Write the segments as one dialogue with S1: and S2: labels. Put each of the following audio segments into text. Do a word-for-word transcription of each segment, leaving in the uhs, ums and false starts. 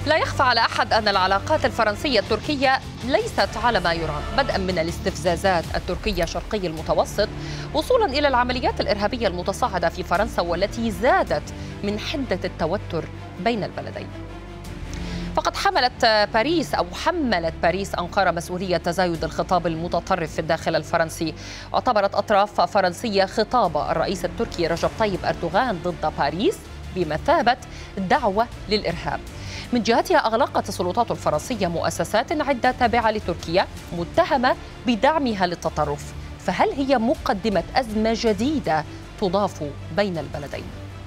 S1: لا يخفى على أحد أن العلاقات الفرنسية التركية ليست على ما يرام، بدءا من الاستفزازات التركية شرقي المتوسط وصولا إلى العمليات الإرهابية المتصاعدة في فرنسا والتي زادت من حدة التوتر بين البلدين. فقد حملت باريس أو حملت باريس أنقرة مسؤولية تزايد الخطاب المتطرف في الداخل الفرنسي، واعتبرت أطراف فرنسية خطاب الرئيس التركي رجب طيب أردوغان ضد باريس بمثابة دعوة للإرهاب. من جهتها أغلقت السلطات الفرنسية مؤسسات عدة تابعة لتركيا متهمة بدعمها للتطرف، فهل هي مقدمة أزمة جديدة تضاف بين البلدين؟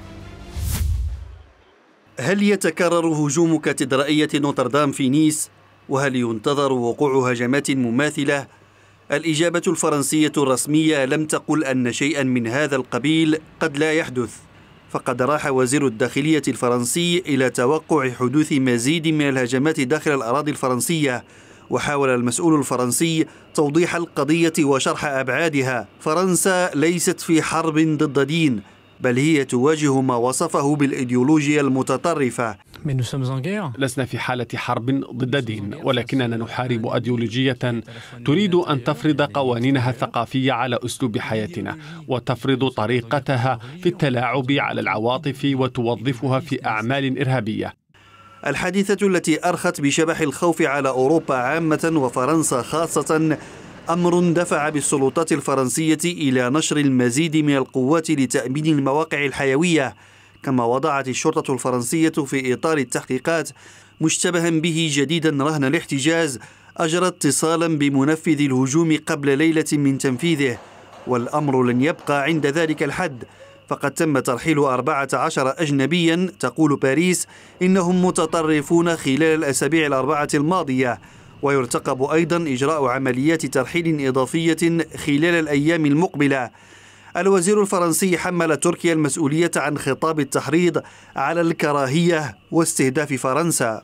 S2: هل يتكرر هجوم كاتدرائية نوتردام في نيس؟ وهل ينتظر وقوع هجمات مماثلة؟ الإجابة الفرنسية الرسمية لم تقل أن شيئا من هذا القبيل قد لا يحدث، فقد راح وزير الداخلية الفرنسي إلى توقع حدوث مزيد من الهجمات داخل الأراضي الفرنسية، وحاول المسؤول الفرنسي توضيح القضية وشرح أبعادها. فرنسا ليست في حرب ضد دين، بل هي تواجه ما وصفه بالإيديولوجيا المتطرفة.
S3: لسنا في حالة حرب ضد دين، ولكننا نحارب أيديولوجية تريد أن تفرض قوانينها الثقافية على أسلوب حياتنا، وتفرض طريقتها في التلاعب على العواطف وتوظفها في أعمال إرهابية.
S2: الحادثة التي أرخت بشبح الخوف على أوروبا عامة وفرنسا خاصة أمر دفع بالسلطات الفرنسية إلى نشر المزيد من القوات لتأمين المواقع الحيوية، كما وضعت الشرطة الفرنسية في إطار التحقيقات مشتبها به جديدا رهن الاحتجاز أجرى اتصالا بمنفذ الهجوم قبل ليلة من تنفيذه. والأمر لن يبقى عند ذلك الحد، فقد تم ترحيل أربعة عشر أجنبيا تقول باريس إنهم متطرفون خلال الأسابيع الأربعة الماضية، ويرتقب أيضا إجراء عمليات ترحيل إضافية خلال الأيام المقبلة. الوزير الفرنسي حمل تركيا المسؤولية عن خطاب التحريض على الكراهية واستهداف فرنسا.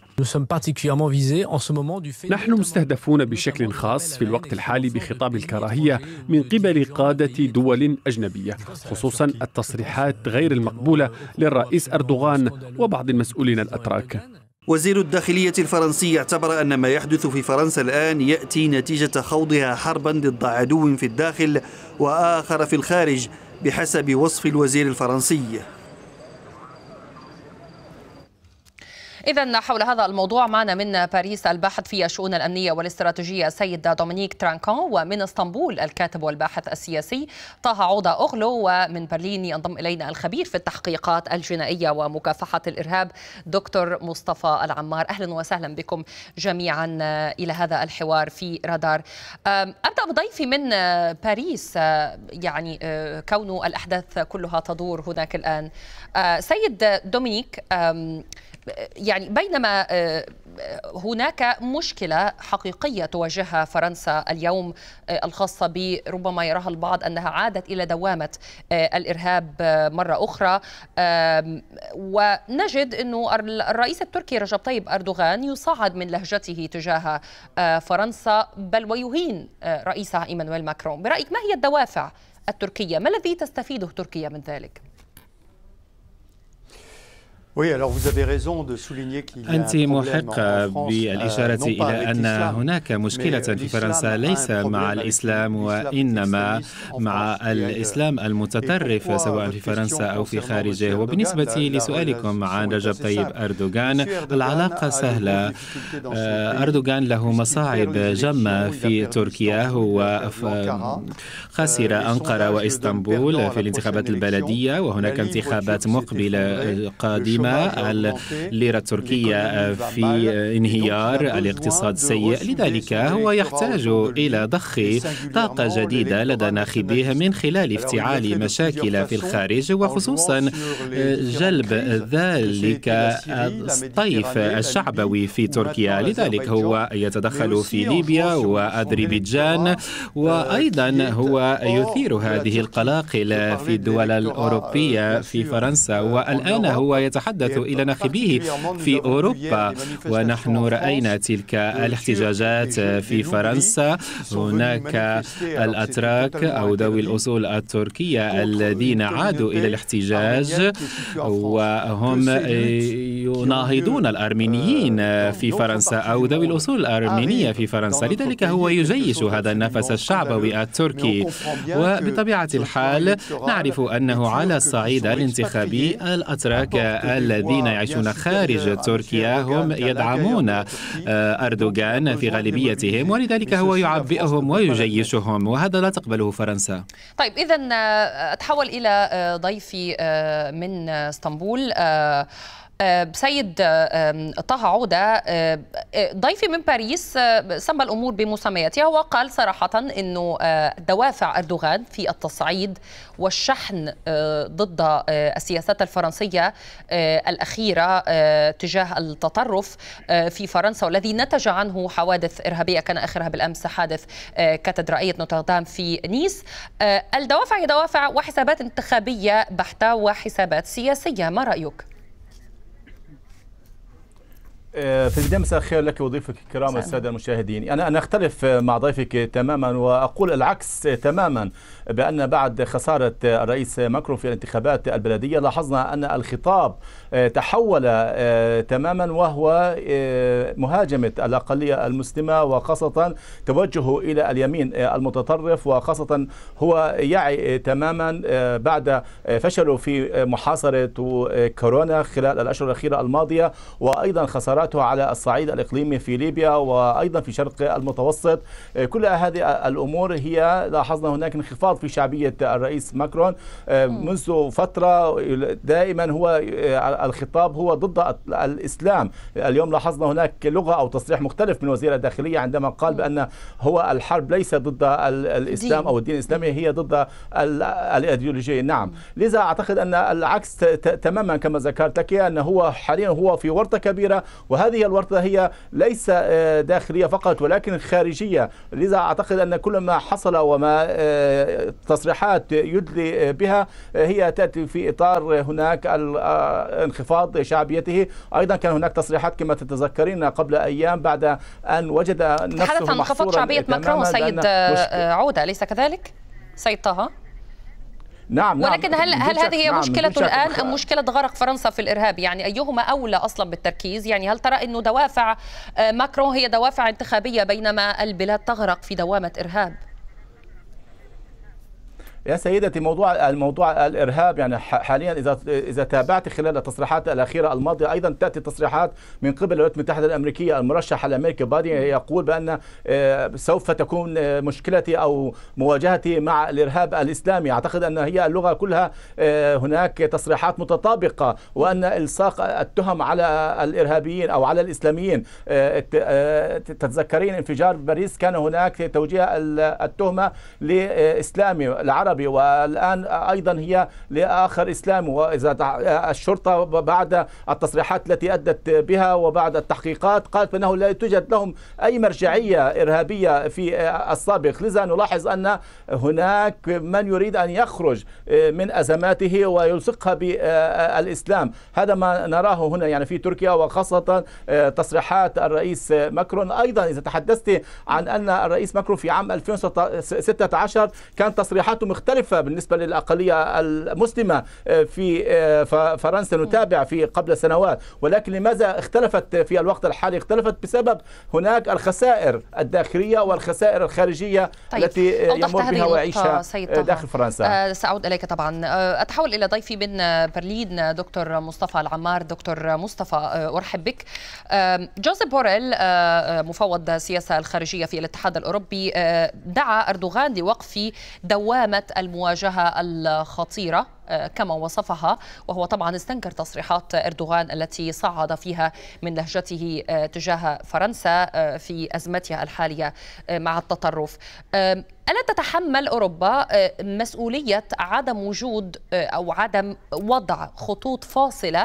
S3: نحن مستهدفون بشكل خاص في الوقت الحالي بخطاب الكراهية من قبل قادة دول أجنبية، خصوصا التصريحات غير المقبولة للرئيس أردوغان وبعض المسؤولين الأتراك.
S2: وزير الداخلية الفرنسي اعتبر أن ما يحدث في فرنسا الآن يأتي نتيجة خوضها حربا ضد عدو في الداخل وآخر في الخارج بحسب وصف الوزير الفرنسي.
S1: إذن حول هذا الموضوع معنا من باريس الباحث في الشؤون الأمنية والاستراتيجية السيد دومينيك ترانكون، ومن اسطنبول الكاتب والباحث السياسي طه عودة أغلو، ومن برلين ينضم إلينا الخبير في التحقيقات الجنائية ومكافحة الإرهاب دكتور مصطفى العمار. أهلا وسهلا بكم جميعا إلى هذا الحوار في رادار. أبدأ بضيفي من باريس، يعني كون الأحداث كلها تدور هناك الآن. سيد دومينيك، يعني بينما هناك مشكلة حقيقية تواجهها فرنسا اليوم الخاصة بربما يراها البعض أنها عادت إلى دوامة الإرهاب مرة أخرى، ونجد أنه الرئيس التركي رجب طيب أردوغان يصعد من لهجته تجاه فرنسا بل ويهين رئيسها إيمانويل ماكرون. برأيك ما هي الدوافع التركية؟ ما الذي تستفيده تركيا من ذلك؟
S4: أنت محقة بالإشارة إلى أن هناك مشكلة في فرنسا ليس مع الإسلام وإنما مع الإسلام المتطرف سواء في فرنسا أو في خارجه. وبالنسبة لسؤالكم عن رجب طيب أردوغان، العلاقة سهلة. أردوغان له مصاعب جمة في تركيا، هو خسر أنقرة وإسطنبول في الانتخابات البلدية، وهناك انتخابات مقبلة قادمة. الليرة التركية في انهيار، الاقتصاد سيء، لذلك هو يحتاج إلى ضخ طاقة جديدة لدى ناخبيه من خلال افتعال مشاكل في الخارج، وخصوصا جلب ذلك الطيف الشعبوي في تركيا. لذلك هو يتدخل في ليبيا وأذربيجان، وأيضا هو يثير هذه القلاقل في الدول الأوروبية في فرنسا، والآن هو يتحدث يتحدث إلى ناخبيه في أوروبا. ونحن رأينا تلك الاحتجاجات في فرنسا. هناك الأتراك أو ذوي الأصول التركية الذين عادوا إلى الاحتجاج وهم يناهضون الأرمينيين في فرنسا أو ذوي الأصول الأرمينية في فرنسا. لذلك هو يجيش هذا النفس الشعبوي التركي. وبطبيعة الحال نعرف أنه على الصعيد الانتخابي الأتراك الذين يعيشون خارج تركيا هم يدعمون أردوغان في غالبيتهم، ولذلك هو يعبئهم ويجيشهم، وهذا لا تقبله فرنسا.
S1: طيب إذا أتحول إلى ضيفي من اسطنبول سيد طه عودة. ضيفي من باريس سمى الأمور بمسمياتها وقال صراحة أنه دوافع أردوغان في التصعيد والشحن ضد السياسات الفرنسية الأخيرة تجاه التطرف في فرنسا والذي نتج عنه حوادث إرهابية كان آخرها بالأمس حادث كاتدرائية نوتردام في نيس. الدوافع هي دوافع وحسابات انتخابية بحتة وحسابات سياسية، ما رأيك؟
S5: في البداية مساء الخير لك وضيفك الكرام السادة المشاهدين. أنا أنا أختلف مع ضيفك تماما وأقول العكس تماما، بأن بعد خسارة الرئيس ماكرون في الانتخابات البلدية لاحظنا أن الخطاب تحول تماما، وهو مهاجمة الأقلية المسلمة وخاصة توجهه إلى اليمين المتطرف، وخاصة هو يعي تماما بعد فشله في محاصرة كورونا خلال الأشهر الأخيرة الماضية، وأيضا خسارات على الصعيد الإقليمي في ليبيا وأيضا في شرق المتوسط. كل هذه الأمور هي لاحظنا هناك انخفاض في شعبية الرئيس ماكرون منذ فترة. دائما هو الخطاب هو ضد الإسلام. اليوم لاحظنا هناك لغة أو تصريح مختلف من وزير الداخلية عندما قال بأن هو الحرب ليس ضد الإسلام أو الدين الإسلامي، هي ضد الأيديولوجية. نعم، لذا أعتقد أن العكس تماما كما ذكرت لك، أنه هو حاليا هو في ورطة كبيرة، وهذه الورطة هي ليس داخلية فقط ولكن خارجية. لذا أعتقد أن كل ما حصل وما تصريحات يدلي بها هي تأتي في إطار هناك انخفاض شعبيته. أيضا كان هناك تصريحات كما تتذكرين قبل أيام بعد أن وجد نفسه
S1: تحدث عن انخفاض شعبية ماكرون سيد عودة، أليس كذلك سيد طه؟
S5: نعم.
S1: ولكن هل هل هذه هي نعم مشكلته الآن أم مشكلة غرق فرنسا في الإرهاب؟ يعني أيهما أولى أصلا بالتركيز؟ يعني هل ترى أنه دوافع ماكرون هي دوافع انتخابية بينما البلاد تغرق في دوامة إرهاب؟
S5: يا سيدتي، موضوع الموضوع الارهاب يعني حاليا اذا اذا تابعت خلال التصريحات الاخيره الماضيه ايضا تاتي تصريحات من قبل الولايات المتحده الامريكيه. المرشح الامريكي بايدن يقول بان سوف تكون مشكلتي او مواجهتي مع الارهاب الاسلامي. اعتقد ان هي اللغه كلها هناك تصريحات متطابقه، وان الصاق التهم على الارهابيين او على الاسلاميين. تتذكرين انفجار باريس كان هناك توجيه التهمه لاسلامي العرب، والآن أيضا هي لآخر إسلام. وإذا الشرطة بعد التصريحات التي أدت بها وبعد التحقيقات قالت بأنه لا توجد لهم أي مرجعية إرهابية في السابق. لذا نلاحظ أن هناك من يريد أن يخرج من أزماته ويلصقها بالإسلام. هذا ما نراه هنا يعني في تركيا، وخاصة تصريحات الرئيس ماكرون. أيضا إذا تحدثت عن أن الرئيس ماكرون في عام ألفين وستة عشر كانت تصريحاته مختلفة بالنسبة للأقلية المسلمة في فرنسا، نتابع في قبل سنوات. ولكن لماذا اختلفت في الوقت الحالي؟ اختلفت بسبب هناك الخسائر الداخلية والخسائر الخارجية طيب. التي يمر بها ويعيشها داخل فرنسا.
S1: أه سأعود إليك طبعا. أتحول إلى ضيفي من برلين دكتور مصطفى العمار. دكتور مصطفى أرحب بك. جوزيف بوريل مفوض السياسة الخارجية في الاتحاد الأوروبي دعا أردوغان لوقف دوامة المواجهة الخطيرة كما وصفها، وهو طبعا استنكر تصريحات أردوغان التي صعد فيها من لهجته تجاه فرنسا في أزمتها الحالية مع التطرف. ألا تتحمل أوروبا مسؤولية عدم وجود أو عدم وضع خطوط فاصلة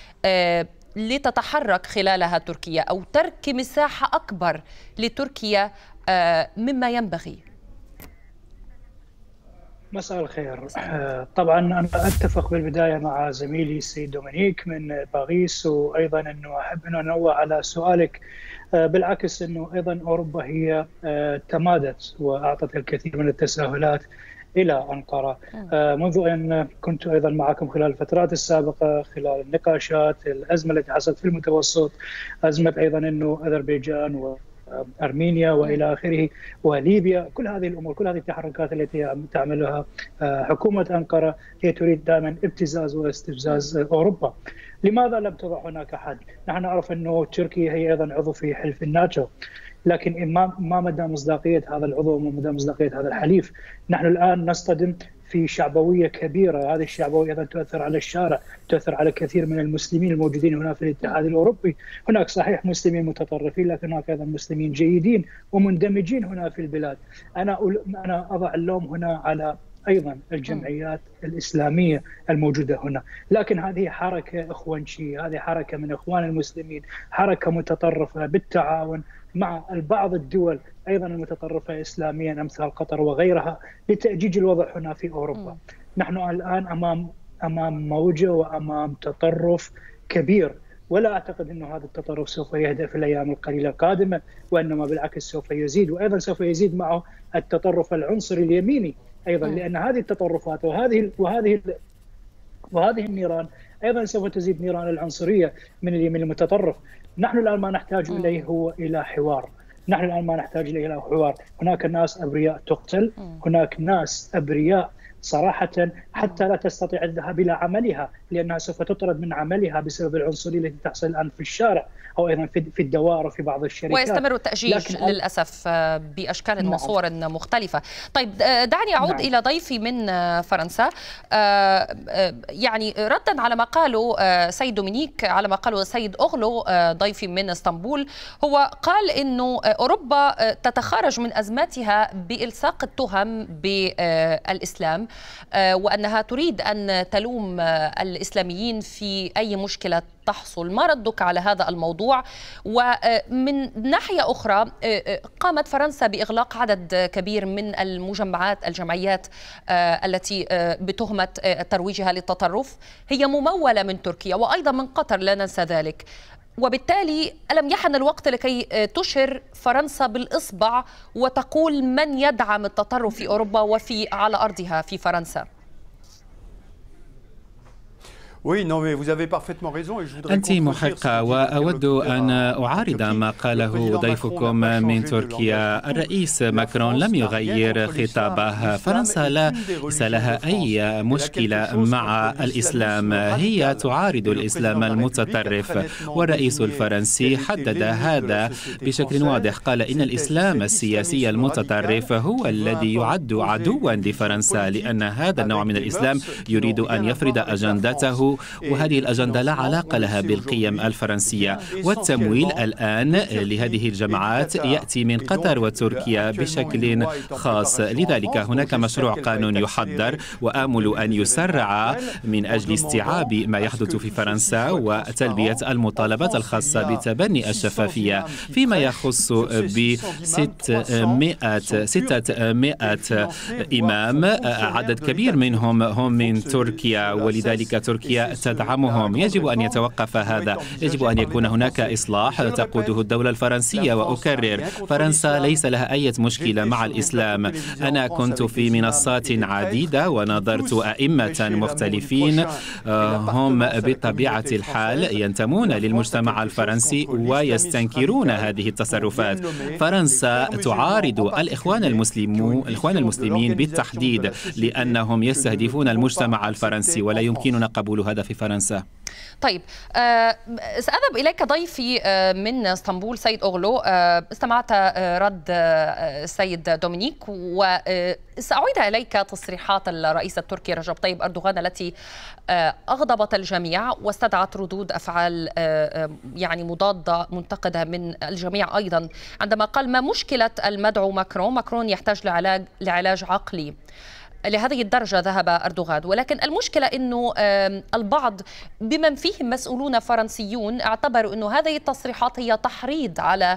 S1: لتتحرك خلالها تركيا، أو ترك مساحة أكبر لتركيا مما ينبغي؟
S6: مساء الخير. طبعا أنا أتفق بالبداية مع زميلي السيد دومينيك من باريس، وأيضا أنه أحب أن أنوه على سؤالك. بالعكس أنه أيضا أوروبا هي تمادت وأعطت الكثير من التساهلات إلى أنقرة منذ أن كنت أيضا معكم خلال الفترات السابقة، خلال النقاشات، الأزمة التي حصلت في المتوسط، أزمة أيضا أنه أذربيجان و أرمينيا وإلى آخره وليبيا. كل هذه الأمور، كل هذه التحركات التي تعملها حكومة أنقرة هي تريد دائما ابتزاز واستفزاز أوروبا. لماذا لم تضع هناك حد؟ نحن نعرف أنه تركيا هي أيضا عضو في حلف الناتو، لكن ما ما مدى مصداقية هذا العضو وما مدى مصداقية هذا الحليف؟ نحن الآن نصطدم في شعبوية كبيرة، هذه الشعبوية أيضا تؤثر على الشارع، تؤثر على كثير من المسلمين الموجودين هنا في الاتحاد الأوروبي. هناك صحيح مسلمين متطرفين، لكن هناك أيضا مسلمين جيدين ومندمجين هنا في البلاد. أنا أنا أضع اللوم هنا على أيضا الجمعيات الإسلامية الموجودة هنا، لكن هذه حركة إخوانشية، هذه حركة من إخوان المسلمين، حركة متطرفة بالتعاون مع البعض الدول أيضا المتطرفة إسلاميا أمثال قطر وغيرها لتأجيج الوضع هنا في أوروبا. م. نحن الآن أمام أمام موجة وأمام تطرف كبير، ولا أعتقد أن هذا التطرف سوف يهدأ في الأيام القليلة القادمة، وإنما بالعكس سوف يزيد، وأيضا سوف يزيد معه التطرف العنصري اليميني أيضا، م. لأن هذه التطرفات وهذه وهذه وهذه النيران أيضا سوف تزيد نيران العنصرية من اليمين المتطرف. نحن الآن ما نحتاج إليه هو إلى حوار، نحن الآن ما نحتاج إليه إلى حوار. هناك ناس أبرياء تقتل، هناك ناس أبرياء صراحة حتى لا تستطيع الذهاب إلى عملها، لأنها سوف تطرد من عملها بسبب العنصرية التي تحصل الآن في الشارع أو أيضا في الدوائر وفي بعض الشركات،
S1: ويستمر التأجيج للأسف بأشكال نعم. وصور مختلفة. طيب دعني أعود نعم. إلى ضيفي من فرنسا، يعني ردا على ما قاله سيد دومينيك، على ما قاله سيد أغلو ضيفي من اسطنبول. هو قال إنه أوروبا تتخارج من أزماتها بإلصاق التهم بالإسلام، وأنها تريد أن تلوم الإسلاميين في أي مشكلة تحصل. ما ردك على هذا الموضوع؟ ومن ناحية أخرى قامت فرنسا بإغلاق عدد كبير من المجمعات الجمعيات التي بتهمة ترويجها للتطرف، هي ممولة من تركيا وأيضا من قطر، لا ننسى ذلك. وبالتالي ألم يحن الوقت لكي تشر فرنسا بالإصبع وتقول من يدعم التطرف في أوروبا وفي على أرضها في فرنسا؟
S4: أنت محقة، وأود أن أعارض ما قاله ضيفكم من تركيا. الرئيس ماكرون لم يغير خطابه. فرنسا ليس لها أي مشكلة مع الإسلام، هي تعارض الإسلام المتطرف، والرئيس الفرنسي حدد هذا بشكل واضح. قال إن الإسلام السياسي المتطرف هو الذي يعد عدوا لفرنسا، لأن هذا النوع من الإسلام يريد أن يفرض أجندته، وهذه الأجندة لا علاقة لها بالقيم الفرنسية. والتمويل الآن لهذه الجماعات يأتي من قطر وتركيا بشكل خاص. لذلك هناك مشروع قانون يحضر، وآمل أن يسرع من أجل استيعاب ما يحدث في فرنسا وتلبية المطالبات الخاصة بتبني الشفافية فيما يخص بستمائة ستمائة إمام. عدد كبير منهم هم من تركيا، ولذلك تركيا تدعمهم. يجب أن يتوقف هذا، يجب أن يكون هناك إصلاح تقوده الدولة الفرنسية. وأكرر، فرنسا ليس لها أي مشكلة مع الإسلام. أنا كنت في منصات عديدة ونظرت أئمة مختلفين هم بطبيعة الحال ينتمون للمجتمع الفرنسي ويستنكرون هذه التصرفات. فرنسا تعارض الإخوان المسلمون الإخوان المسلمين بالتحديد، لأنهم يستهدفون المجتمع الفرنسي، ولا يمكننا قبول هذا في فرنسا.
S1: طيب سأذهب إليك ضيفي من اسطنبول سيد أغلو. استمعت رد السيد دومينيك، وسأعيد إليك تصريحات الرئيس التركي رجب طيب أردوغان التي أغضبت الجميع واستدعت ردود أفعال يعني مضادة منتقدة من الجميع أيضا، عندما قال ما مشكلة المدعو ماكرون؟ ماكرون يحتاج لعلاج لعلاج عقلي. لهذه الدرجة ذهب أردوغان، ولكن المشكلة أنه البعض بمن فيهم مسؤولون فرنسيون اعتبروا أنه هذه التصريحات هي تحريض على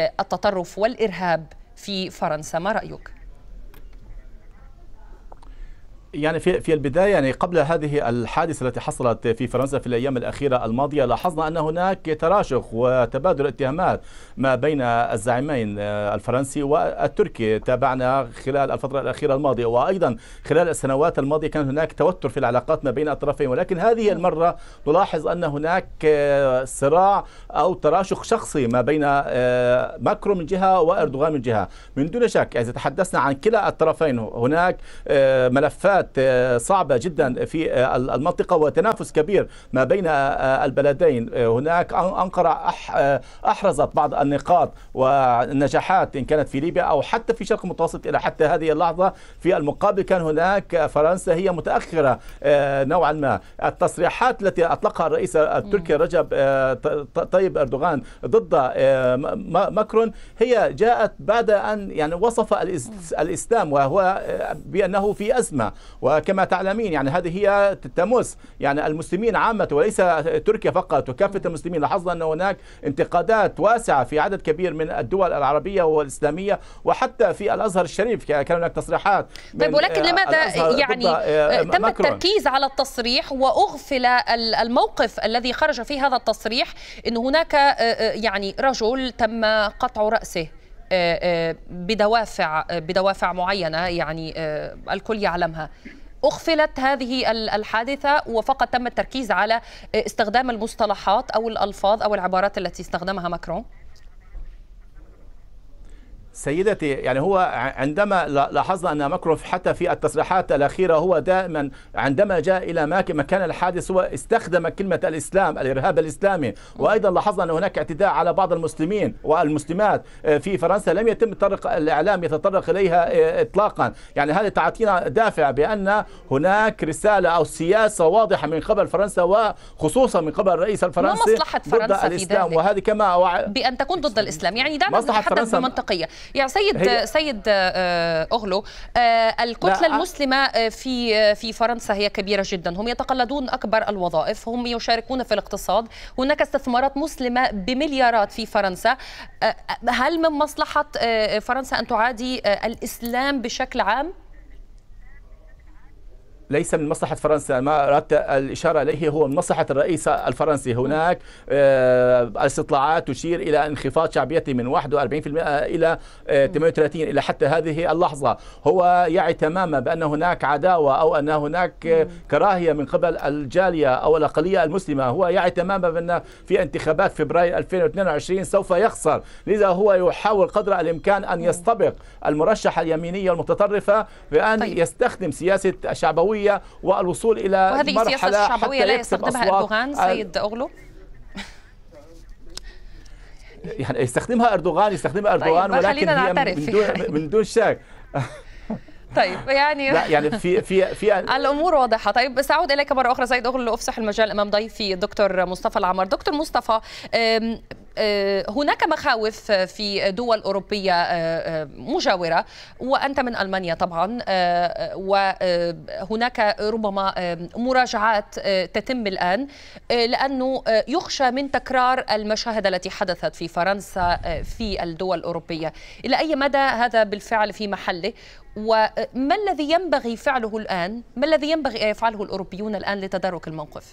S1: التطرف والإرهاب في فرنسا. ما رأيك؟
S5: يعني في في البدايه يعني قبل هذه الحادثه التي حصلت في فرنسا في الايام الاخيره الماضيه لاحظنا ان هناك تراشق وتبادل اتهامات ما بين الزعيمين الفرنسي والتركي. تابعنا خلال الفتره الاخيره الماضيه وايضا خلال السنوات الماضيه كان هناك توتر في العلاقات ما بين الطرفين، ولكن هذه المره نلاحظ ان هناك صراع او تراشق شخصي ما بين ماكرون من جهه واردوغان من جهه. من دون شك اذا تحدثنا عن كلا الطرفين هناك ملفات صعبة جدا في المنطقة وتنافس كبير ما بين البلدين. هناك أنقرة أحرزت بعض النقاط والنجاحات إن كانت في ليبيا أو حتى في شرق المتوسط إلى حتى هذه اللحظة. في المقابل كان هناك فرنسا هي متأخرة نوعا ما. التصريحات التي أطلقها الرئيس التركي رجب طيب أردوغان ضد ماكرون هي جاءت بعد أن يعني وصف الإسلام وهو بأنه في أزمة، وكما تعلمين يعني هذه هي تمس يعني المسلمين عامة وليس تركيا فقط وكافة المسلمين. لاحظنا أن هناك انتقادات واسعة في عدد كبير من الدول العربية والإسلامية وحتى في الأزهر الشريف كان هناك تصريحات.
S1: طيب ولكن لماذا يعني تم التركيز على التصريح وأغفل الموقف الذي خرج في هذا التصريح أن هناك يعني رجل تم قطع رأسه بدوافع بدوافع معينة يعني الكل يعلمها؟ أغفلت هذه الحادثة وفقط تم التركيز على استخدام المصطلحات أو الألفاظ أو العبارات التي استخدمها ماكرون.
S5: سيدتي يعني هو عندما لاحظنا أن ماكرون حتى في التصريحات الأخيرة هو دائما عندما جاء إلى مكان الحادث هو استخدم كلمة الإسلام الإرهاب الإسلامي. وأيضا لاحظنا أن هناك اعتداء على بعض المسلمين والمسلمات في فرنسا لم يتم طرق الإعلام يتطرق إليها إطلاقا. يعني هذه تعطينا دافع بأن هناك رسالة أو سياسة واضحة من قبل فرنسا وخصوصا من قبل الرئيس الفرنسي ضد الإسلام، وهذه كما وع...
S1: بأن تكون ضد الإسلام. يعني دعنا نتحدث بمنطقية. يعني سيد سيد أغلو، الكتلة المسلمة في في فرنسا هي كبيرة جدا، هم يتقلدون أكبر الوظائف، هم يشاركون في الاقتصاد، هناك استثمارات مسلمة بمليارات في فرنسا. هل من مصلحة فرنسا أن تعادي الإسلام بشكل عام؟
S5: ليس من مصلحة فرنسا، ما أردت الإشارة إليه هو من مصلحة الرئيس الفرنسي. هناك استطلاعات تشير إلى انخفاض شعبيته من واحد وأربعين بالمئة إلى ثمانية وثلاثين إلى حتى هذه اللحظة. هو يعي تماما بأن هناك عداوة أو أن هناك كراهية من قبل الجالية أو الأقلية المسلمة. هو يعي تماما بأن في انتخابات فبراير ألفين واثنين وعشرين سوف يخسر، لذا هو يحاول قدر الإمكان أن يستبق المرشحة اليمينية المتطرفة بأن طيب. يستخدم سياسة الشعبوية والوصول إلى
S1: وهذه
S5: مرحلة
S1: السياسة الشعبوية لا يستخدمها أردوغان سيد أغلو؟
S5: يعني يستخدمها أردوغان يستخدمها أردوغان
S1: طيب
S5: ولكن هي من دون من دون شك.
S1: طيب يعني
S5: لا يعني في في في
S1: الامور واضحه. طيب سأعود اليك مره اخرى سيد أغلو لافسح المجال امام ضيفي الدكتور مصطفى العمر. دكتور مصطفى، هناك مخاوف في دول أوروبية مجاورة وأنت من ألمانيا طبعا، وهناك ربما مراجعات تتم الآن لأنه يخشى من تكرار المشاهد التي حدثت في فرنسا في الدول الأوروبية. إلى أي مدى هذا بالفعل في محله؟ وما الذي ينبغي فعله الآن؟ ما الذي ينبغي أن يفعله الأوروبيون الآن لتدارك الموقف؟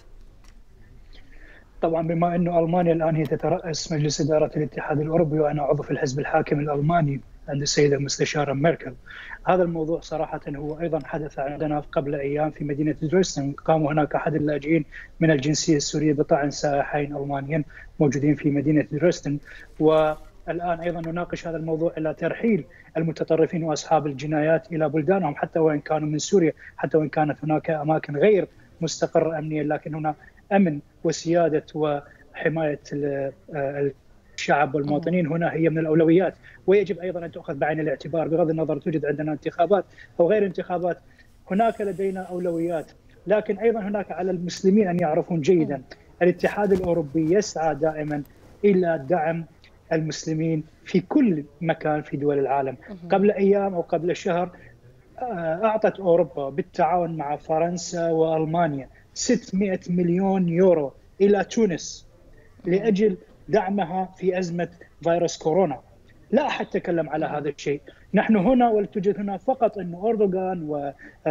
S6: طبعا بما أنه ألمانيا الآن هي تترأس مجلس إدارة الاتحاد الأوروبي وأنا عضو في الحزب الحاكم الألماني عند السيدة المستشارة ميركل، هذا الموضوع صراحة هو أيضا حدث عندنا قبل أيام في مدينة دريسدن. قام هناك أحد اللاجئين من الجنسية السورية بطعن سائحين ألمانيين موجودين في مدينة دريسدن، والآن أيضا نناقش هذا الموضوع إلى ترحيل المتطرفين وأصحاب الجنايات إلى بلدانهم حتى وإن كانوا من سوريا، حتى وإن كانت هناك أماكن غير مستقرة أمنيا، لكن هنا أمن وسيادة وحماية الشعب والمواطنين هنا هي من الأولويات، ويجب أيضا أن تؤخذ بعين الاعتبار بغض النظر توجد عندنا انتخابات أو غير انتخابات، هناك لدينا أولويات. لكن أيضا هناك على المسلمين أن يعرفون جيدا الاتحاد الأوروبي يسعى دائما إلى دعم المسلمين في كل مكان في دول العالم. قبل أيام أو قبل شهر أعطت أوروبا بالتعاون مع فرنسا وألمانيا ستمئة مليون يورو إلى تونس لأجل دعمها في أزمة فيروس كورونا. لا أحد تكلم على هذا الشيء. نحن هنا ولتوجد هنا فقط أن أردوغان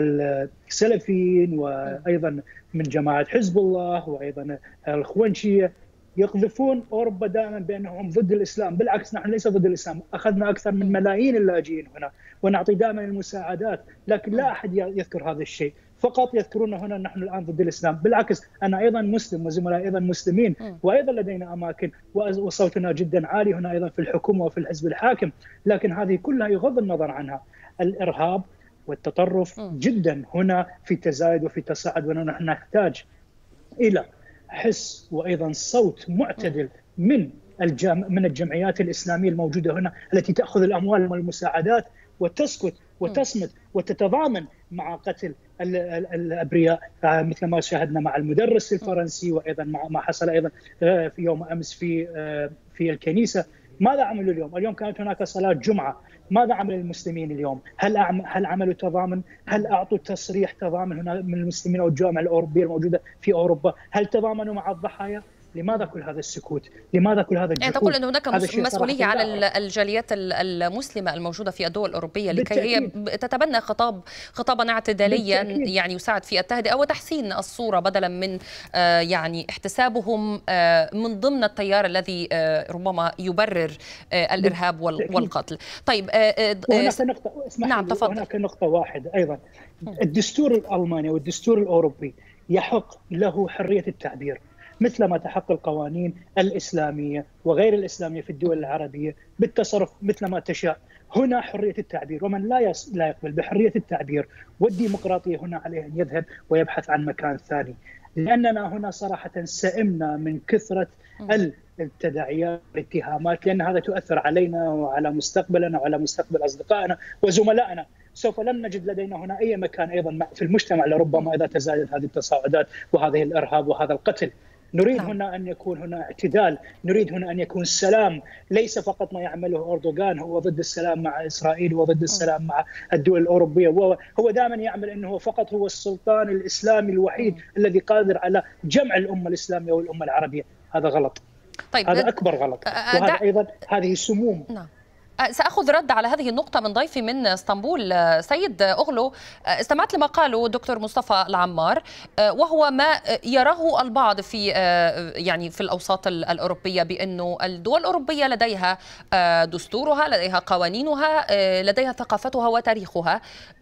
S6: والسلفيين وأيضا من جماعة حزب الله وأيضا الخوانشية يقذفون أوروبا دائما بأنهم ضد الإسلام. بالعكس نحن ليس ضد الإسلام، أخذنا أكثر من ملايين اللاجئين هنا ونعطي دائما المساعدات، لكن لا أحد يذكر هذا الشيء، فقط يذكرون هنا نحن الآن ضد الإسلام. بالعكس أنا أيضا مسلم وزملائي أيضا مسلمين، وأيضا لدينا أماكن وصوتنا جدا عالي هنا أيضا في الحكومة وفي الحزب الحاكم، لكن هذه كلها يغض النظر عنها. الإرهاب والتطرف جدا هنا في تزايد وفي تصاعد، ونحن نحتاج إلى حس وأيضا صوت معتدل من الجام من الجمعيات الإسلامية الموجودة هنا التي تأخذ الأموال والمساعدات وتسكت وتصمت وتتضامن مع قتل الأبرياء، مثل ما شاهدنا مع المدرس الفرنسي وأيضا مع ما حصل أيضا في يوم أمس في في الكنيسة. ماذا عملوا اليوم؟ اليوم كانت هناك صلاة جمعة، ماذا عمل المسلمين اليوم؟ هل هل عملوا تضامن؟ هل أعطوا تصريح تضامن هنا من المسلمين أو الجامعة الأوروبية الموجودة في أوروبا؟ هل تضامنوا مع الضحايا؟ لماذا كل هذا السكوت؟ لماذا كل هذا الجحود؟
S1: يعني تقول أنه هناك مسؤولية على الجاليات المسلمة الموجودة في الدول الأوروبية لكي هي تتبنى خطاب خطابا اعتداليا يعني يساعد في التهدئة وتحسين الصورة بدلا من يعني احتسابهم من ضمن التيار الذي ربما يبرر الإرهاب والقتل. طيب
S6: هناك نقطة
S1: نعم تفضل.
S6: هناك نقطة واحدة أيضا، الدستور الألماني والدستور الأوروبي يحق له حرية التعبير مثل ما تحق القوانين الإسلامية وغير الإسلامية في الدول العربية بالتصرف مثل ما تشاء. هنا حرية التعبير، ومن لا لا يقبل بحرية التعبير والديمقراطية هنا عليه أن يذهب ويبحث عن مكان ثاني، لأننا هنا صراحة سئمنا من كثرة التداعيات والاتهامات، لأن هذا تؤثر علينا وعلى مستقبلنا وعلى مستقبل أصدقائنا وزملائنا. سوف لن نجد لدينا هنا أي مكان أيضا في المجتمع لربما إذا تزايدت هذه التصاعدات وهذه الإرهاب وهذا القتل. نريد هنا أن يكون هنا اعتدال، نريد هنا أن يكون سلام، ليس فقط ما يعمله أردوغان هو ضد السلام مع إسرائيل وضد السلام مع الدول الأوروبية، هو دائما يعمل أنه فقط هو السلطان الإسلامي الوحيد الذي قادر على جمع الأمة الإسلامية والأمة العربية. هذا غلط.
S1: طيب
S6: هذا أكبر غلط، وهذا أيضا هذه سموم.
S1: نعم. سأخذ رد على هذه النقطة من ضيفي من اسطنبول سيد أغلو. استمعت لما قاله دكتور مصطفى العمار وهو ما يراه البعض في يعني في الأوساط الأوروبية بأنه الدول الأوروبية لديها دستورها، لديها قوانينها، لديها ثقافتها وتاريخها،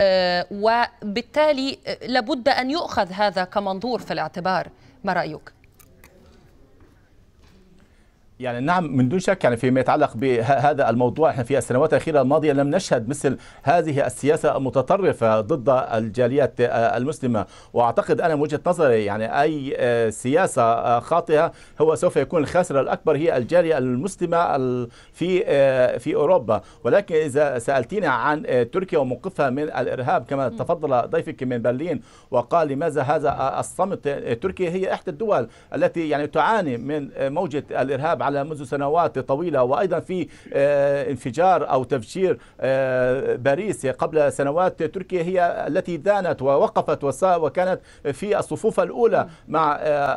S1: وبالتالي لابد أن يؤخذ هذا كمنظور في الاعتبار. ما رأيك؟
S5: يعني نعم من دون شك، يعني فيما يتعلق بهذا الموضوع احنا في السنوات الأخيرة الماضية لم نشهد مثل هذه السياسة المتطرفة ضد الجاليات المسلمة، واعتقد انا من وجهة نظري يعني اي سياسة خاطئة هو سوف يكون الخاسر الأكبر هي الجالية المسلمة في في أوروبا. ولكن إذا سألتينا عن تركيا وموقفها من الإرهاب كما تفضل ضيفك من برلين وقال لماذا هذا الصمت، تركيا هي إحدى الدول التي يعني تعاني من موجة الإرهاب على منذ سنوات طويلة، وأيضا في انفجار أو تفجير باريس قبل سنوات تركيا هي التي دانت ووقفت وكانت في الصفوف الأولى مع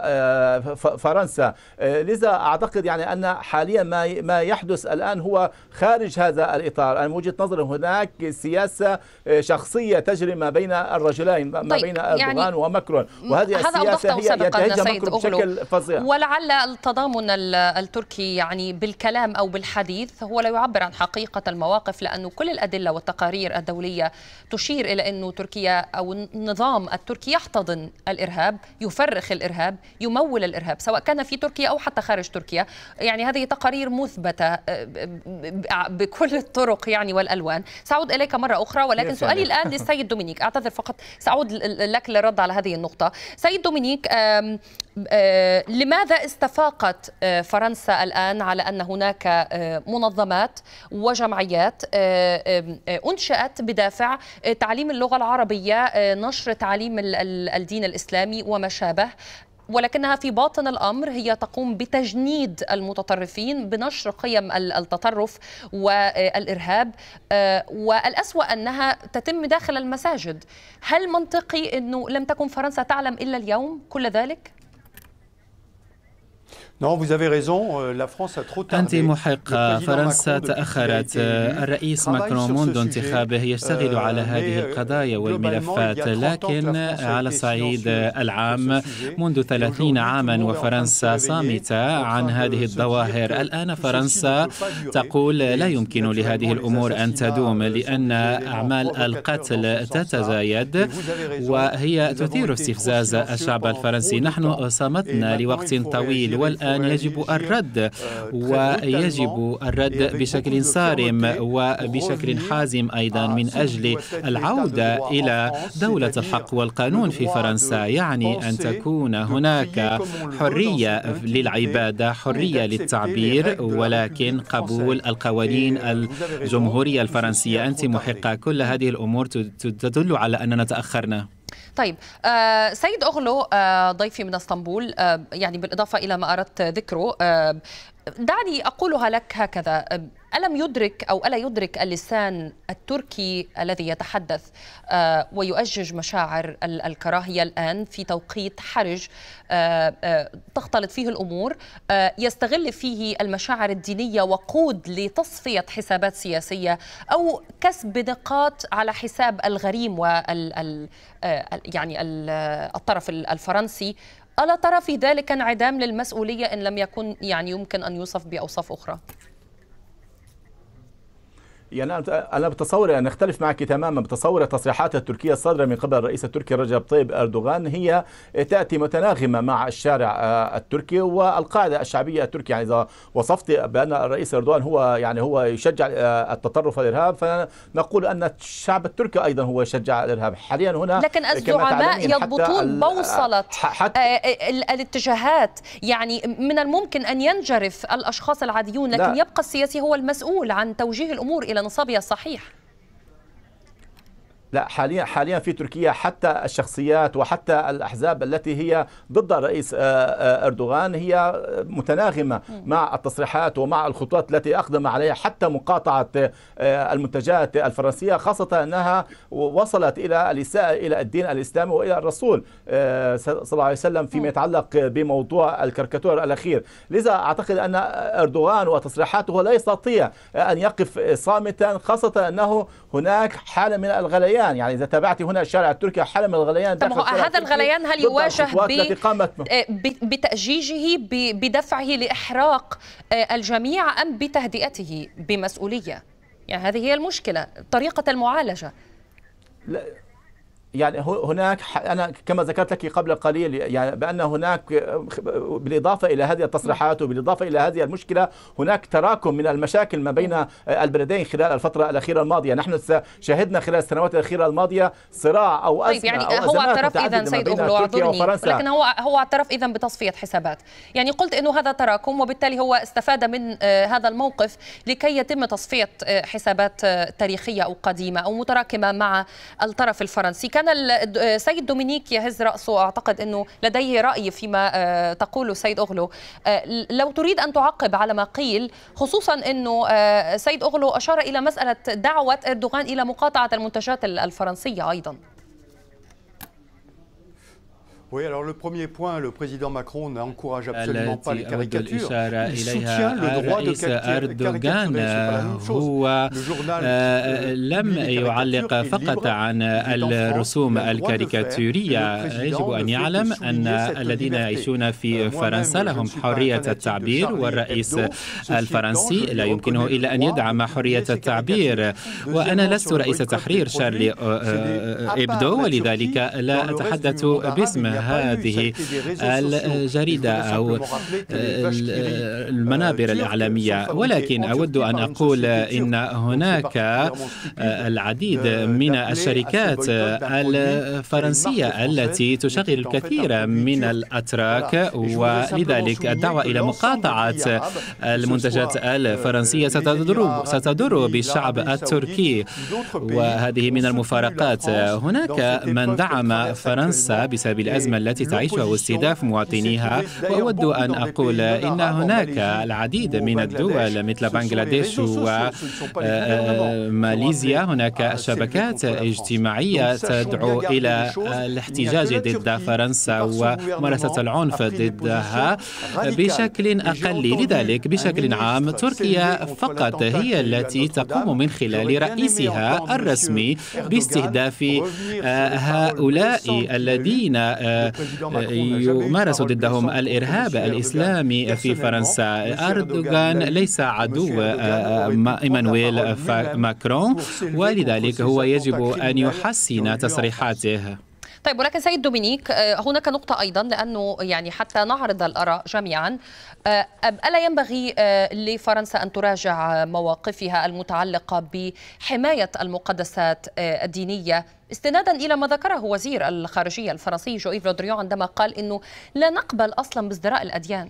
S5: فرنسا. لذا أعتقد يعني أن حاليا ما ما يحدث الآن هو خارج هذا الإطار. أنا من وجهة نظري هناك سياسة شخصية تجري ما بين الرجلين، ما
S1: طيب
S5: بين أردوغان يعني وماكرون، وهذه السياسة هي ينتهجها ماكرون بشكل فظيع.
S1: ولعل التضامن التركي يعني بالكلام أو بالحديث هو لا يعبر عن حقيقة المواقف، لأنه كل الأدلة والتقارير الدولية تشير إلى أنه تركيا أو النظام التركي يحتضن الإرهاب، يفرخ الإرهاب، يمول الإرهاب سواء كان في تركيا أو حتى خارج تركيا. يعني هذه تقارير مثبتة بكل الطرق يعني والألوان. سأعود إليك مرة أخرى، ولكن سؤالي الآن للسيد دومينيك، أعتذر فقط سأعود لك للرد على هذه النقطة. سيد دومينيك، آم آم لماذا استفاقت فرنسا الآن على أن هناك منظمات وجمعيات أنشأت بدافع تعليم اللغة العربية، نشر تعليم الدين الإسلامي وما شابه، ولكنها في باطن الأمر هي تقوم بتجنيد المتطرفين بنشر قيم التطرف والإرهاب، والأسوأ أنها تتم داخل المساجد؟ هل منطقي أنه لم تكن فرنسا تعلم إلا اليوم كل ذلك؟
S4: أنت محقة. فرنسا تأخرت. الرئيس ماكرون منذ انتخابه يشتغل على هذه القضايا والملفات، لكن على الصعيد العام منذ ثلاثين عاما وفرنسا صامتة عن هذه الظواهر. الآن فرنسا تقول لا يمكن لهذه الأمور أن تدوم لأن أعمال القتل تتزايد وهي تثير استفزاز الشعب الفرنسي. نحن صمتنا لوقت طويل والآن يجب الرد، ويجب الرد بشكل صارم وبشكل حازم أيضا من أجل العودة إلى دولة الحق والقانون في فرنسا. يعني أن تكون هناك حرية للعبادة، حرية للتعبير، ولكن قبول القوانين الجمهورية الفرنسية. أنت محقة. كل هذه الأمور تدل على أننا تأخرنا.
S1: طيب آه سيد أغلو، آه ضيفي من اسطنبول، آه يعني بالإضافة إلى ما أردت ذكره، آه دعني أقولها لك هكذا: ألم يدرك أو ألا يدرك اللسان التركي الذي يتحدث آه ويؤجج مشاعر الكراهية الآن في توقيت حرج آه آه تختلط فيه الأمور، آه يستغل فيه المشاعر الدينية وقود لتصفية حسابات سياسية أو كسب نقاط على حساب الغريم وال ال آه يعني ال الطرف الفرنسي؟ ألا ترى في ذلك انعدام للمسؤولية إن لم يكن يعني يمكن أن يوصف بأوصاف أخرى؟
S5: يعني أنا بتصور أن أختلف معك تماما. بتصور التصريحات التركية الصادرة من قبل الرئيس التركي رجب طيب أردوغان هي تأتي متناغمة مع الشارع التركي والقاعدة الشعبية التركية. يعني إذا وصفت بأن الرئيس أردوغان هو يعني هو يشجع التطرف والإرهاب، فنقول أن الشعب التركي أيضا هو يشجع الإرهاب حاليا هنا.
S1: لكن الزعماء يضبطون بوصلة الاتجاهات. يعني من الممكن أن ينجرف الأشخاص العاديون، لكن لا. يبقى السياسي هو المسؤول عن توجيه الأمور إلى نصابها الصحيح.
S5: لا، حاليا حاليا في تركيا حتى الشخصيات وحتى الأحزاب التي هي ضد الرئيس أردوغان هي متناغمة مع التصريحات ومع الخطوات التي أقدم عليها، حتى مقاطعة المنتجات الفرنسية، خاصة أنها وصلت إلى الإساءة إلى الدين الإسلامي وإلى الرسول صلى الله عليه وسلم فيما يتعلق بموضوع الكاريكاتور الأخير. لذا أعتقد أن أردوغان وتصريحاته لا يستطيع أن يقف صامتا، خاصة أنه هناك حالة من الغليان. يعني إذا تابعت هنا الشارع التركي حالة من الغليان.
S1: طب هذا الغليان هل يواجه بتأجيجه بدفعه لإحراق الجميع أم بتهدئته بمسؤولية؟ يعني هذه هي المشكلة، طريقة المعالجة.
S5: لا يعني هناك أنا كما ذكرت لك قبل قليل يعني بأن هناك بالإضافة إلى هذه التصريحات وبالإضافة إلى هذه المشكلة هناك تراكم من المشاكل ما بين البلدين خلال الفترة الأخيرة الماضية. نحن شاهدنا خلال السنوات الأخيرة الماضية صراع أو أزمة.
S1: طيب يعني
S5: أو
S1: هو اعترف إذن سيد أغلو، أعذرني، لكن هو هو اعترف إذن بتصفية حسابات. يعني قلت إنه هذا تراكم وبالتالي هو استفاد من هذا الموقف لكي يتم تصفية حسابات تاريخية أو قديمة أو متراكمة مع الطرف الفرنسي. كان السيد دومينيك يهز رأسه، أعتقد أنه لديه رأي فيما تقوله سيد أغلو. لو تريد أن تعقب على ما قيل، خصوصا أنه سيد أغلو أشار إلى مسألة دعوة أردوغان إلى مقاطعة المنتجات الفرنسية أيضا.
S7: Oui, alors le premier point, le président Macron n'encourage absolument pas les caricatures.
S4: Il soutient le droit de caricature. هو لم يعلق فقط عن الرسوم الكاريكاتورية. يجب أن يعلم أن الذين يعيشون في فرنسا لهم حرية التعبير، والرئيس الفرنسي لا يمكنه إلا أن يدعم حرية التعبير. وأنا لست رئيس تحرير شارلي إبدو، ولذلك لا أتحدث باسم هذه الجريدة أو المنابر الإعلامية، ولكن أود أن أقول إن هناك العديد من الشركات الفرنسية التي تشغل الكثير من الأتراك، ولذلك الدعوة إلى مقاطعة المنتجات الفرنسية ستضر ستضر بالشعب التركي، وهذه من المفارقات. هناك من دعم فرنسا بسبب الأزمة الأزمة التي تعيشها واستهداف مواطنيها. وأود أن أقول إن هناك العديد من الدول مثل بنغلاديش وماليزيا هناك شبكات اجتماعية تدعو إلى الاحتجاج ضد فرنسا وممارسة العنف ضدها بشكل أقل. لذلك بشكل عام تركيا فقط هي التي تقوم من خلال رئيسها الرسمي باستهداف هؤلاء الذين يمارس ضدهم الإرهاب الإسلامي في فرنسا. أردوغان ليس عدو إيمانويل ماكرون، ولذلك هو يجب أن يحسن تصريحاته.
S1: طيب، ولكن سيد دومينيك، هناك نقطة أيضا، لأنه يعني حتى نعرض الآراء جميعا، ألا ينبغي لفرنسا أن تراجع مواقفها المتعلقة بحماية المقدسات الدينية، استنادا إلى ما ذكره وزير الخارجية الفرنسي جو-إيف لو دريون عندما قال إنه لا نقبل أصلا بازدراء الأديان؟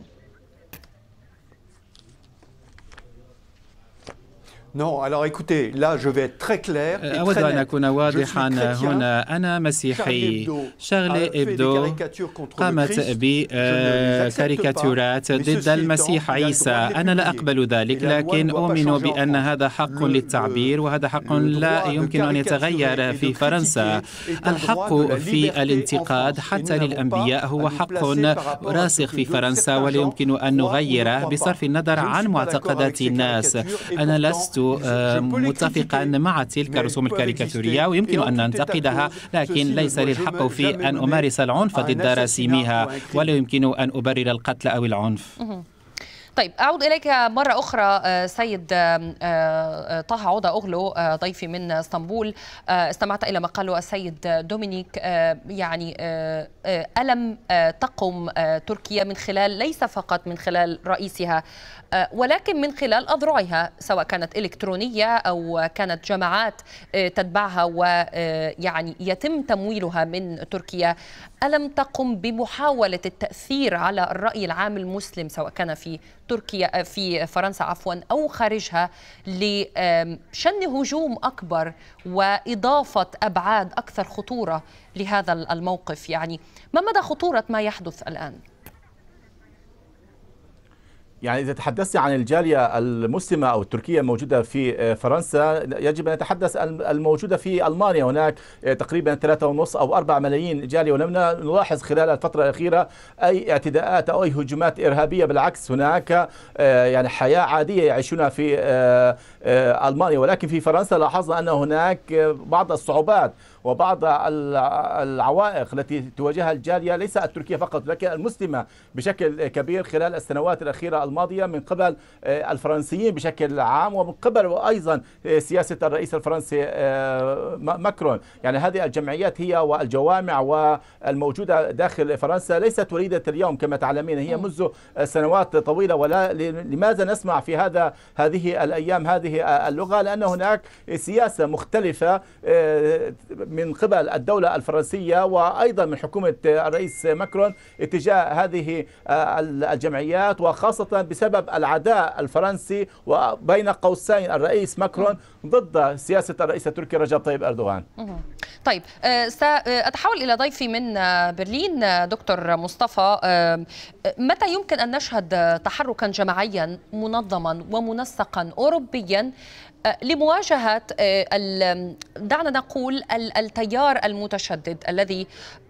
S4: أود أن أكون واضحا هنا. أنا مسيحي. شارلي إبدو قامت بكاريكاتورات ضد المسيح عيسى. أنا لا أقبل ذلك، لكن أؤمن بأن هذا حق للتعبير، وهذا حق لا يمكن أن يتغير في فرنسا. الحق في الانتقاد حتى للأنبياء هو حق راسخ في فرنسا، ولا يمكن أن نغيره بصرف النظر عن معتقدات الناس. أنا لست متفقا مع تلك الرسوم الكاريكاتورية، ويمكن أن ننتقدها، لكن ليس لي الحق في أن أمارس العنف ضد راسميها، ولا يمكن أن أبرر القتل أو العنف.
S1: طيب، أعود إليك مرة أخرى سيد طه عودة أغلو، ضيفي من اسطنبول. استمعت إلى ما قاله السيد دومينيك، يعني ألم تقم تركيا من خلال، ليس فقط من خلال رئيسها، ولكن من خلال أذرعها، سواء كانت إلكترونية أو كانت جماعات تتبعها ويعني يتم تمويلها من تركيا، ألم تقم بمحاولة التأثير على الرأي العام المسلم، سواء كان في تركيا في فرنسا عفوا أو خارجها، لشن هجوم أكبر وإضافة أبعاد أكثر خطورة لهذا الموقف؟ يعني ما مدى خطورة ما يحدث الآن؟
S5: يعني إذا تحدثت عن الجالية المسلمة أو التركية الموجودة في فرنسا، يجب أن نتحدث الموجودة في ألمانيا. هناك تقريبا ثلاثة ونصف أو أربعة ملايين جالية، ولم نلاحظ خلال الفترة الأخيرة أي اعتداءات أو أي هجومات إرهابية. بالعكس، هناك يعني حياة عادية يعيشونها في ألمانيا. ولكن في فرنسا لاحظنا أن هناك بعض الصعوبات وبعض العوائق التي تواجهها الجالية، ليس التركية فقط لكن المسلمة بشكل كبير خلال السنوات الأخيرة الماضية، من قبل الفرنسيين بشكل عام، ومن قبل أيضا سياسة الرئيس الفرنسي ماكرون. يعني هذه الجمعيات هي والجوامع والموجودة داخل فرنسا ليست وليدة اليوم كما تعلمين، هي منذ سنوات طويلة. ولا لماذا نسمع في هذا هذه الأيام هذه اللغة؟ لأن هناك سياسة مختلفة من قبل الدولة الفرنسية وأيضا من حكومة الرئيس ماكرون اتجاه هذه الجمعيات، وخاصة بسبب العداء الفرنسي وبين قوسين الرئيس ماكرون ضد سياسة الرئيس التركي رجب طيب أردوغان.
S1: طيب، سأتحول إلى ضيفي من برلين دكتور مصطفى. متى يمكن أن نشهد تحركا جماعيا منظما ومنسقا أوروبيا لمواجهة دعنا نقول التيار المتشدد الذي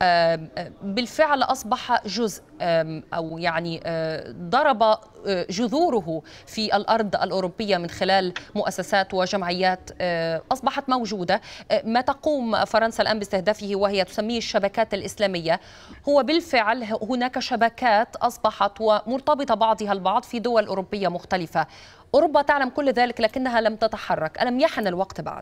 S1: بالفعل أصبح جزء أو يعني ضرب جذوره في الأرض الأوروبية من خلال مؤسسات وجمعيات أصبحت موجودة؟ ما تقوم فرنسا الآن باستهدافه وهي تسميه الشبكات الإسلامية، هو بالفعل هناك شبكات أصبحت ومرتبطة بعضها البعض في دول أوروبية مختلفة. أوروبا تعلم كل ذلك لكنها لم تتحرك. ألم يحن الوقت بعد؟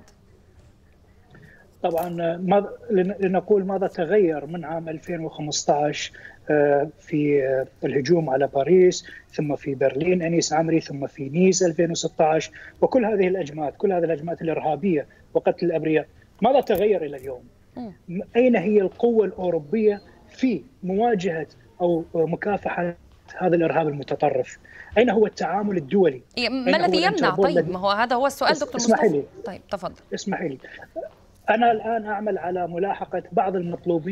S6: طبعا، لنقول ماذا تغير من عام ألفين وخمسة عشر في الهجوم على باريس، ثم في برلين أنيس عمري، ثم في نيس ألفين وستة عشر، وكل هذه الأجماعات كل هذه الأجماعات الإرهابية وقتل الأبرياء. ماذا تغير إلى اليوم؟ أين هي القوة الأوروبية في مواجهة أو مكافحة هذا الإرهاب المتطرف؟ أين هو التعامل الدولي؟
S1: ما الذي يمنع؟ طيب، ما هو هذا هو السؤال دكتور مصطفى.
S6: لي.
S1: طيب، تفضل.
S6: اسمحي لي. أنا الآن أعمل على ملاحقة بعض المطلوبين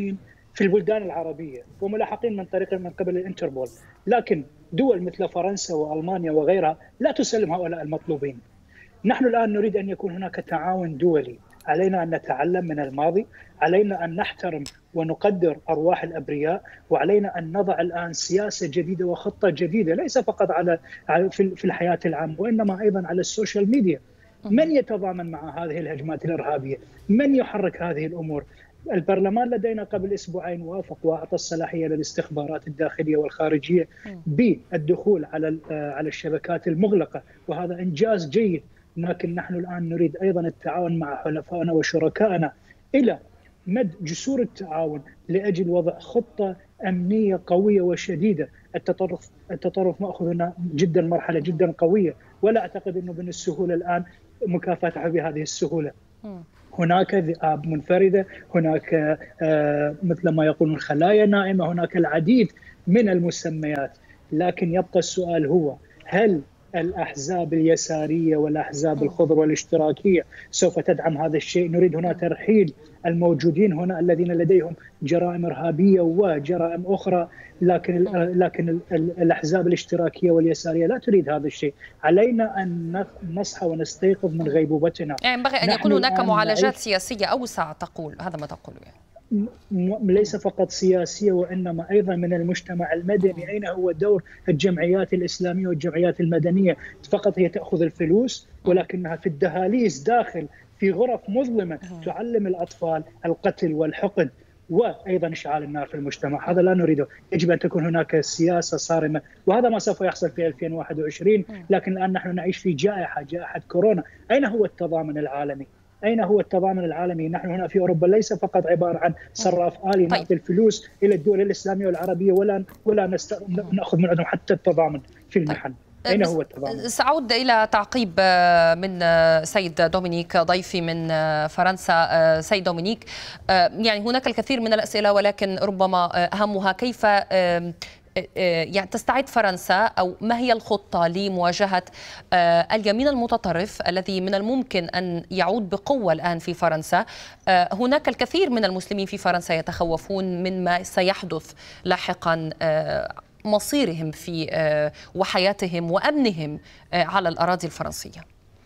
S6: في البلدان العربية وملاحقين من طريق من قبل الانتربول، لكن دول مثل فرنسا وألمانيا وغيرها لا تسلم هؤلاء المطلوبين. نحن الآن نريد أن يكون هناك تعاون دولي، علينا أن نتعلم من الماضي، علينا أن نحترم ونقدر أرواح الأبرياء، وعلينا أن نضع الآن سياسة جديدة وخطة جديدة ليس فقط على في الحياة العامة وإنما أيضا على السوشيال ميديا. من يتضامن مع هذه الهجمات الإرهابية؟ من يحرك هذه الأمور؟ البرلمان لدينا قبل أسبوعين وافق وأعطى الصلاحية للاستخبارات الداخلية والخارجية بالدخول على على الشبكات المغلقة، وهذا إنجاز جيد. لكن نحن الآن نريد أيضا التعاون مع حلفائنا وشركائنا إلى مد جسور التعاون لأجل وضع خطة أمنية قوية وشديدة. التطرف التطرف مأخذ هنا جدا مرحلة جدا قوية، ولا أعتقد أنه من السهولة الآن مكافحته بهذه السهولة. هناك ذئاب منفردة، هناك مثل ما يقولون خلايا نائمة، هناك العديد من المسميات، لكن يبقى السؤال هو هل الأحزاب اليسارية والأحزاب الخضر والاشتراكية سوف تدعم هذا الشيء؟ نريد هنا ترحيل الموجودين هنا الذين لديهم جرائم إرهابية وجرائم أخرى، لكن لكن الأحزاب الاشتراكية واليسارية لا تريد هذا الشيء. علينا أن نصحى ونستيقظ من غيبوبتنا.
S1: يعني ينبغي أن يكون هناك معالجات سياسية أوسع، تقول هذا ما تقوله يعني.
S6: ليس فقط سياسية وإنما أيضا من المجتمع المدني. أين هو دور الجمعيات الإسلامية والجمعيات المدنية؟ فقط هي تأخذ الفلوس ولكنها في الدهاليز داخل في غرف مظلمة تعلم الأطفال القتل والحقد وأيضا إشعال النار في المجتمع. هذا لا نريده. يجب أن تكون هناك سياسة صارمة، وهذا ما سوف يحصل في ألفين وواحد وعشرين. لكن الآن نحن نعيش في جائحة جائحة كورونا. أين هو التضامن العالمي؟ أين هو التضامن العالمي؟ نحن هنا في أوروبا ليس فقط عبارة عن صراف آلي نعطي طيب. الفلوس إلى الدول الإسلامية والعربية ولا ولا نست... نأخذ من عندهم حتى التضامن في المحن. طيب. أين هو التضامن؟
S1: سأعود إلى تعقيب من سيد دومينيك ضيفي من فرنسا. سيد دومينيك، يعني هناك الكثير من الأسئلة ولكن ربما أهمها كيف يعني تستعد فرنسا أو ما هي الخطة لمواجهة اليمين المتطرف الذي من الممكن أن يعود بقوة الآن في فرنسا؟ هناك الكثير من المسلمين في فرنسا يتخوفون مما سيحدث لاحقا، مصيرهم في وحياتهم وأمنهم على الأراضي الفرنسية.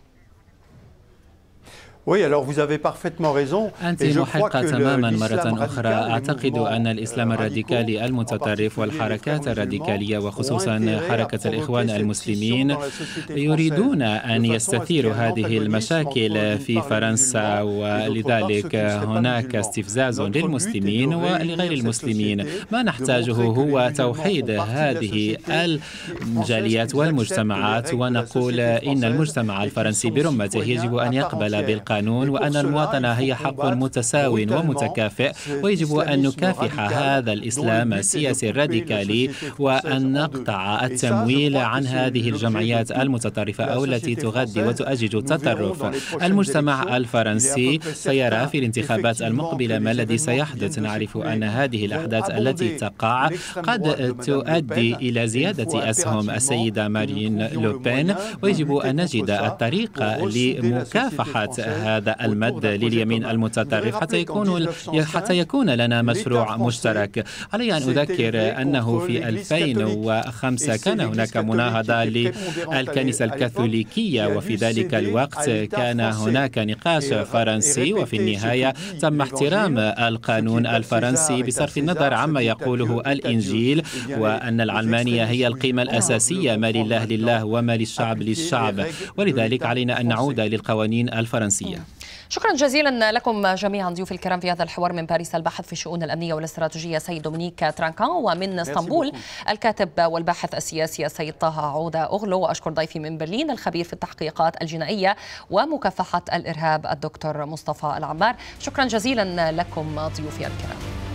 S4: أنت محقة تماما مرة أخرى. أعتقد أن الإسلام الراديكالي المتطرف والحركات الراديكالية وخصوصا حركة الإخوان المسلمين يريدون أن يستثيروا هذه المشاكل في فرنسا، ولذلك هناك استفزاز للمسلمين ولغير المسلمين. ما نحتاجه هو توحيد هذه الجاليات والمجتمعات ونقول إن المجتمع الفرنسي برمته يجب أن يقبل بالقانون، وأن المواطنة هي حق متساو ومتكافئ، ويجب أن نكافح هذا الإسلام السياسي الراديكالي وأن نقطع التمويل عن هذه الجمعيات المتطرفة أو التي تغذي وتؤجج التطرف. المجتمع الفرنسي سيرى في الانتخابات المقبلة ما الذي سيحدث. نعرف أن هذه الأحداث التي تقع قد تؤدي إلى زيادة أسهم السيدة مارين لوبين، ويجب أن نجد الطريقة لمكافحة هذا المد لليمين المتطرف حتى يكون حتى يكون لنا مشروع مشترك. علي أن أذكر أنه في ألفين وخمسة كان هناك مناهضة للكنيسة الكاثوليكية، وفي ذلك الوقت كان هناك نقاش فرنسي، وفي النهاية تم احترام القانون الفرنسي بصرف النظر عما يقوله الإنجيل، وأن العلمانية هي القيمة الأساسية، ما لله لله وما للشعب للشعب، ولذلك علينا أن نعود للقوانين الفرنسية.
S1: شكرا جزيلا لكم جميعا ضيوف الكرام في هذا الحوار. من باريس الباحث في الشؤون الأمنية والاستراتيجية سيد دومينيك ترانكان، ومن اسطنبول الكاتب والباحث السياسي السيد طه عودة أغلو، وأشكر ضيفي من برلين الخبير في التحقيقات الجنائية ومكافحة الإرهاب الدكتور مصطفى العمار. شكرا جزيلا لكم ضيوفي الكرام.